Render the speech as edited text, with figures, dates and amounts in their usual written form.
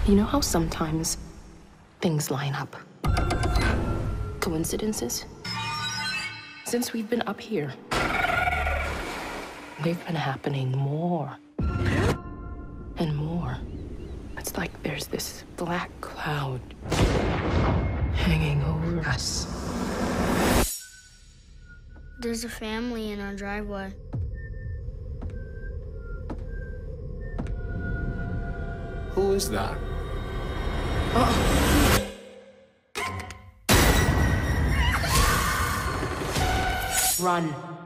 You know how sometimes things line up? Coincidences? Since we've been up here, they've been happening more and more. It's like there's this black cloud hanging over us. There's a family in our driveway. Who is that? Run.